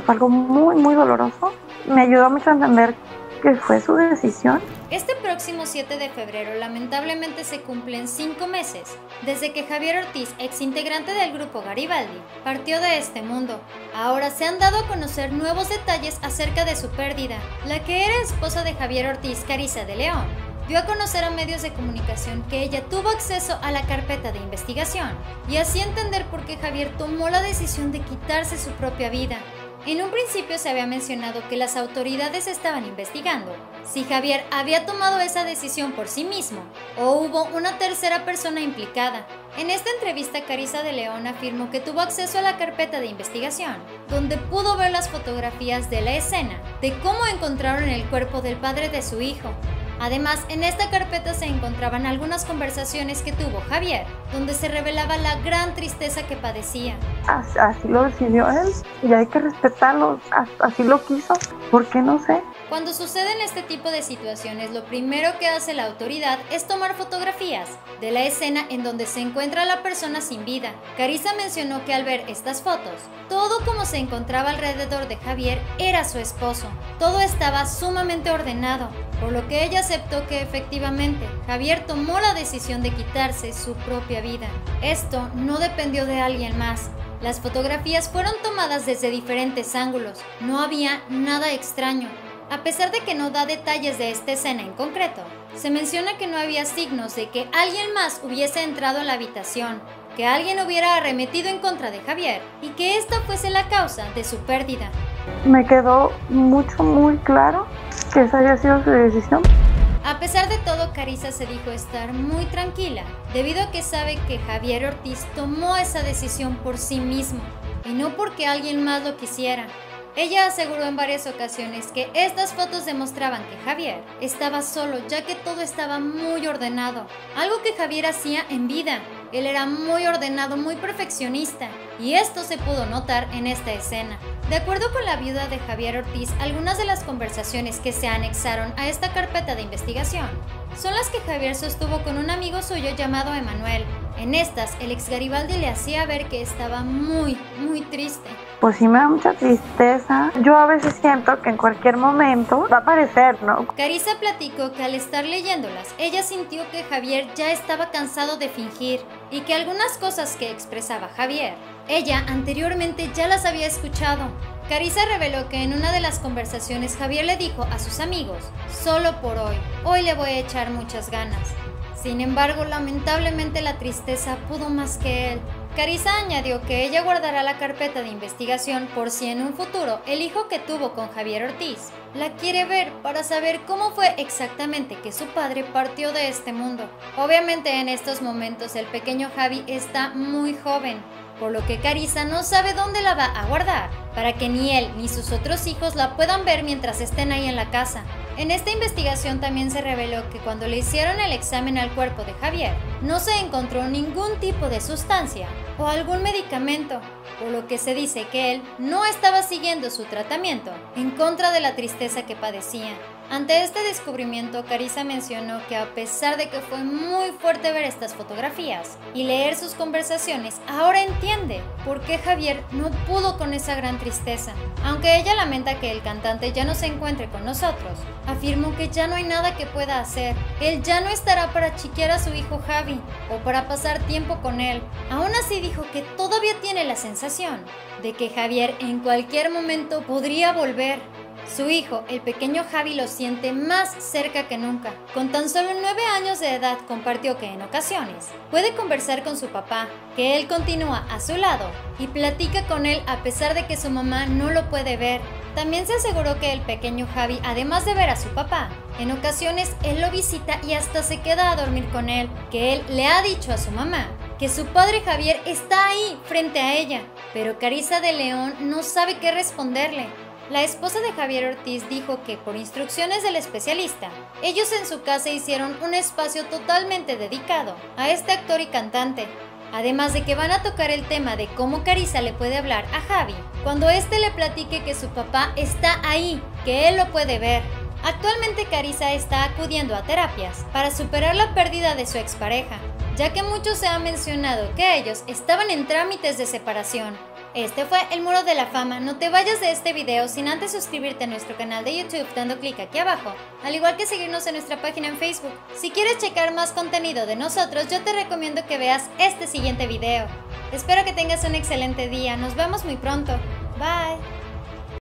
fue algo muy, muy doloroso. Me ayudó mucho a entender que fue su decisión. Este próximo 7 de febrero lamentablemente se cumplen 5 meses desde que Javier Ortiz, ex integrante del grupo Garibaldi, partió de este mundo. Ahora se han dado a conocer nuevos detalles acerca de su pérdida. La que era esposa de Javier Ortiz, Carissa de León, dio a conocer a medios de comunicación que ella tuvo acceso a la carpeta de investigación y así entender por qué Javier tomó la decisión de quitarse su propia vida. En un principio se había mencionado que las autoridades estaban investigando si Javier había tomado esa decisión por sí mismo o hubo una tercera persona implicada. En esta entrevista, Carissa de León afirmó que tuvo acceso a la carpeta de investigación, donde pudo ver las fotografías de la escena de cómo encontraron el cuerpo del padre de su hijo. Además, en esta carpeta se encontraban algunas conversaciones que tuvo Javier, donde se revelaba la gran tristeza que padecía. Así lo decidió él y hay que respetarlo, así lo quiso, ¿por qué no sé? Cuando suceden este tipo de situaciones, lo primero que hace la autoridad es tomar fotografías de la escena en donde se encuentra la persona sin vida. Carissa mencionó que al ver estas fotos, todo como se encontraba alrededor de Javier era su esposo. Todo estaba sumamente ordenado, por lo que ella aceptó que efectivamente Javier tomó la decisión de quitarse su propia vida. Esto no dependió de alguien más. Las fotografías fueron tomadas desde diferentes ángulos, no había nada extraño. A pesar de que no da detalles de esta escena en concreto, se menciona que no había signos de que alguien más hubiese entrado a la habitación, que alguien hubiera arremetido en contra de Javier y que esta fuese la causa de su pérdida. Me quedó muy claro que esa había sido su decisión. A pesar de todo, Carissa se dijo estar muy tranquila, debido a que sabe que Javier Ortiz tomó esa decisión por sí mismo, y no porque alguien más lo quisiera. Ella aseguró en varias ocasiones que estas fotos demostraban que Javier estaba solo, ya que todo estaba muy ordenado, algo que Javier hacía en vida. Él era muy ordenado, muy perfeccionista, y esto se pudo notar en esta escena. De acuerdo con la viuda de Javier Ortiz, algunas de las conversaciones que se anexaron a esta carpeta de investigación son las que Javier sostuvo con un amigo suyo llamado Emanuel. En estas, el ex Garibaldi le hacía ver que estaba muy triste. Pues sí me da mucha tristeza. Yo a veces siento que en cualquier momento va a aparecer, ¿no? Carissa platicó que al estar leyéndolas, ella sintió que Javier ya estaba cansado de fingir y que algunas cosas que expresaba Javier, ella anteriormente ya las había escuchado. Carissa reveló que en una de las conversaciones Javier le dijo a sus amigos: solo por hoy le voy a echar muchas ganas. Sin embargo, lamentablemente la tristeza pudo más que él. Carissa añadió que ella guardará la carpeta de investigación por si en un futuro el hijo que tuvo con Javier Ortiz la quiere ver para saber cómo fue exactamente que su padre partió de este mundo. Obviamente en estos momentos el pequeño Javi está muy joven, por lo que Carissa no sabe dónde la va a guardar, para que ni él ni sus otros hijos la puedan ver mientras estén ahí en la casa. En esta investigación también se reveló que cuando le hicieron el examen al cuerpo de Javier, no se encontró ningún tipo de sustancia o algún medicamento, por lo que se dice que él no estaba siguiendo su tratamiento en contra de la tristeza que padecía. Ante este descubrimiento, Carissa mencionó que a pesar de que fue muy fuerte ver estas fotografías y leer sus conversaciones, ahora entiende por qué Javier no pudo con esa gran tristeza. Aunque ella lamenta que el cantante ya no se encuentre con nosotros, afirmó que ya no hay nada que pueda hacer. Él ya no estará para chiquear a su hijo Javi o para pasar tiempo con él. Aún así dijo que todavía tiene la sensación de que Javier en cualquier momento podría volver. Su hijo, el pequeño Javi, lo siente más cerca que nunca. Con tan solo 9 años de edad compartió que en ocasiones puede conversar con su papá, que él continúa a su lado y platica con él a pesar de que su mamá no lo puede ver. También se aseguró que el pequeño Javi, además de ver a su papá, en ocasiones él lo visita y hasta se queda a dormir con él, que él le ha dicho a su mamá que su padre Javier está ahí frente a ella, pero Carissa de León no sabe qué responderle. La esposa de Javier Ortiz dijo que por instrucciones del especialista, ellos en su casa hicieron un espacio totalmente dedicado a este actor y cantante, además de que van a tocar el tema de cómo Carissa le puede hablar a Javi cuando éste le platique que su papá está ahí, que él lo puede ver. Actualmente Carissa está acudiendo a terapias para superar la pérdida de su expareja, ya que mucho se ha mencionado que ellos estaban en trámites de separación. Este fue el Muro de la Fama. No te vayas de este video sin antes suscribirte a nuestro canal de YouTube dando clic aquí abajo, al igual que seguirnos en nuestra página en Facebook. Si quieres checar más contenido de nosotros, yo te recomiendo que veas este siguiente video. Espero que tengas un excelente día. Nos vemos muy pronto. Bye.